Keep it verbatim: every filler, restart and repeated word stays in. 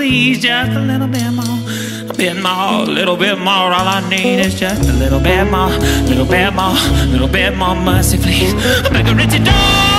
please. Just a little bit more, a bit more, a little bit more. All I need is just a little bit more, little bit more, little bit more mercy, please. I'm like a Richie dog.